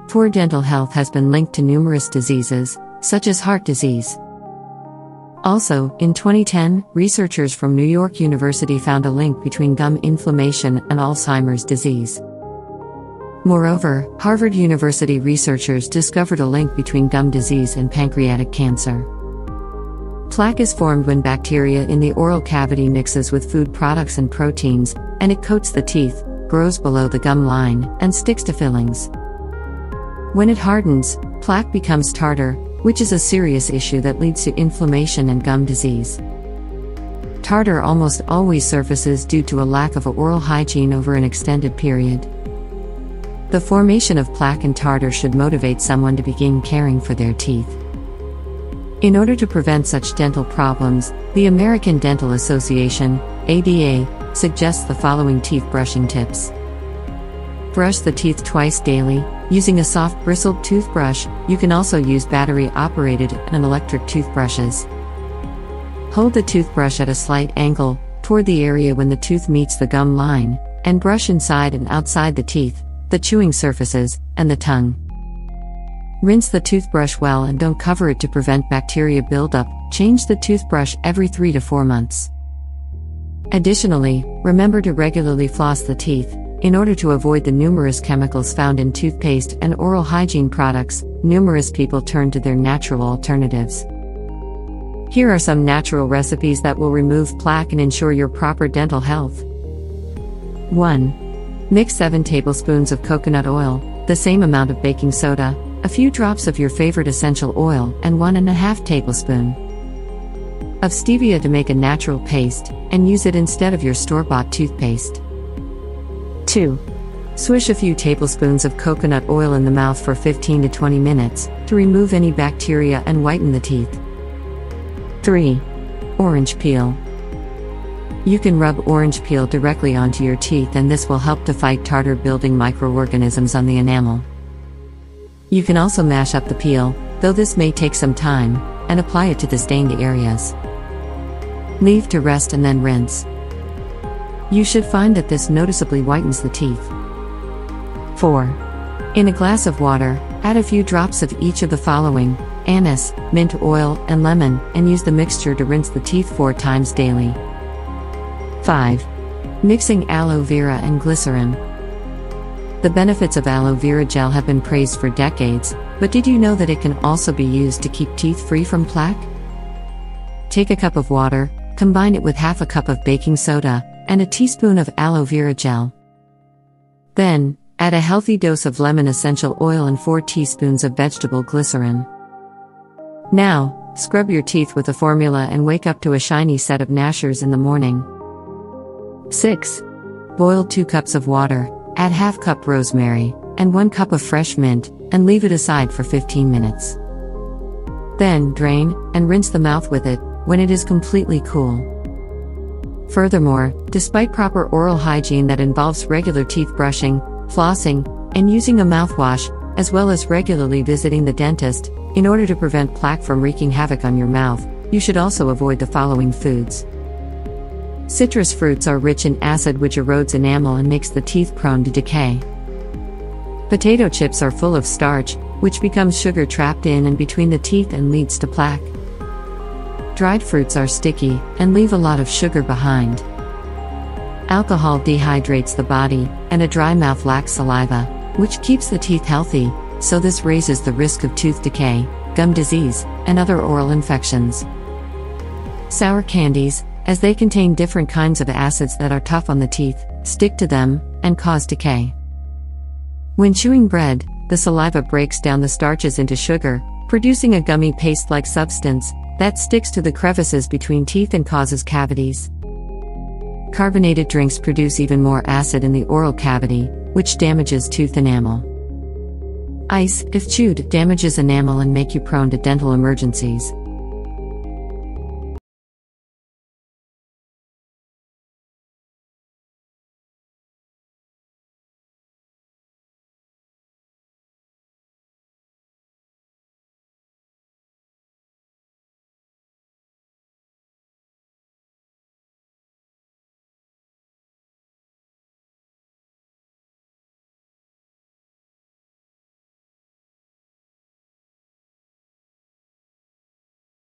Poor dental health has been linked to numerous diseases, such as heart disease. Also, in 2010, researchers from New York University found a link between gum inflammation and Alzheimer's disease. Moreover, Harvard University researchers discovered a link between gum disease and pancreatic cancer. Plaque is formed when bacteria in the oral cavity mixes with food products and proteins, and it coats the teeth, grows below the gum line, and sticks to fillings. When it hardens, plaque becomes tartar, which is a serious issue that leads to inflammation and gum disease. Tartar almost always surfaces due to a lack of oral hygiene over an extended period. The formation of plaque and tartar should motivate someone to begin caring for their teeth. In order to prevent such dental problems, the American Dental Association, ADA, suggests the following teeth brushing tips. Brush the teeth twice daily, using a soft bristled toothbrush. You can also use battery-operated and electric toothbrushes. Hold the toothbrush at a slight angle, toward the area when the tooth meets the gum line, and brush inside and outside the teeth, the chewing surfaces, and the tongue. Rinse the toothbrush well and don't cover it to prevent bacteria buildup. Change the toothbrush every 3 to 4 months. Additionally, remember to regularly floss the teeth. In order to avoid the numerous chemicals found in toothpaste and oral hygiene products, numerous people turn to their natural alternatives. Here are some natural recipes that will remove plaque and ensure your proper dental health. 1. Mix 7 tablespoons of coconut oil, the same amount of baking soda, a few drops of your favorite essential oil, and 1½ tablespoon of stevia to make a natural paste, and use it instead of your store-bought toothpaste. 2. Swish a few tablespoons of coconut oil in the mouth for 15 to 20 minutes, to remove any bacteria and whiten the teeth. 3. Orange peel. You can rub orange peel directly onto your teeth, and this will help to fight tartar-building microorganisms on the enamel. You can also mash up the peel, though this may take some time, and apply it to the stained areas. Leave to rest and then rinse. You should find that this noticeably whitens the teeth. 4. In a glass of water, add a few drops of each of the following: anise, mint oil, and lemon, and use the mixture to rinse the teeth 4 times daily. 5. Mixing aloe vera and glycerin. The benefits of aloe vera gel have been praised for decades, but did you know that it can also be used to keep teeth free from plaque? Take a cup of water, combine it with half a cup of baking soda, and a teaspoon of aloe vera gel. Then, add a healthy dose of lemon essential oil and 4 teaspoons of vegetable glycerin. Now, scrub your teeth with the formula and wake up to a shiny set of gnashers in the morning. 6. Boil 2 cups of water, add ½ cup rosemary, and 1 cup of fresh mint, and leave it aside for 15 minutes. Then, drain, and rinse the mouth with it, when it is completely cool. Furthermore, despite proper oral hygiene that involves regular teeth brushing, flossing, and using a mouthwash, as well as regularly visiting the dentist, in order to prevent plaque from wreaking havoc on your mouth, you should also avoid the following foods. Citrus fruits are rich in acid, which erodes enamel and makes the teeth prone to decay. Potato chips are full of starch, which becomes sugar trapped in and between the teeth and leads to plaque. Dried fruits are sticky, and leave a lot of sugar behind. Alcohol dehydrates the body, and a dry mouth lacks saliva, which keeps the teeth healthy, so this raises the risk of tooth decay, gum disease, and other oral infections. Sour candies, as they contain different kinds of acids that are tough on the teeth, stick to them, and cause decay. When chewing bread, the saliva breaks down the starches into sugar, producing a gummy paste-like substance that sticks to the crevices between teeth and causes cavities. Carbonated drinks produce even more acid in the oral cavity, which damages tooth enamel. Ice, if chewed, damages enamel and make you prone to dental emergencies.